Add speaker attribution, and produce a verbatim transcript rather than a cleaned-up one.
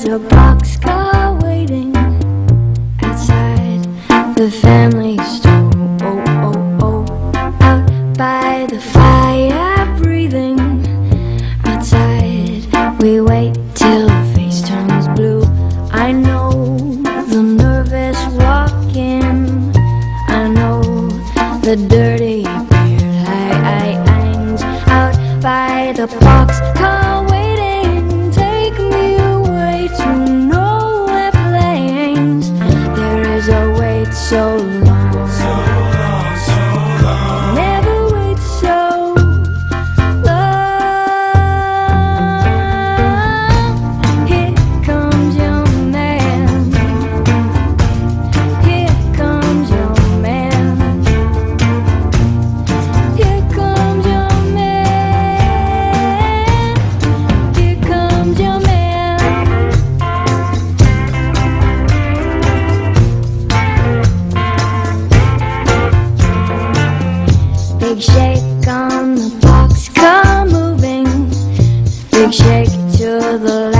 Speaker 1: a boxcar waiting outside the family store. Oh, oh, oh. Out by the fire, breathing outside. We wait till the face turns blue. I know the nervous walk-in. I know the dirty beard hangs out by the boxcar waiting. Take me away to nowhere plains. There is a wait so long,
Speaker 2: so long, so long.
Speaker 1: Never wait so long. Here comes your man. Here comes your man. Here comes your man. Here comes your man. Big shake on the boxcar moving. Big shake to the left.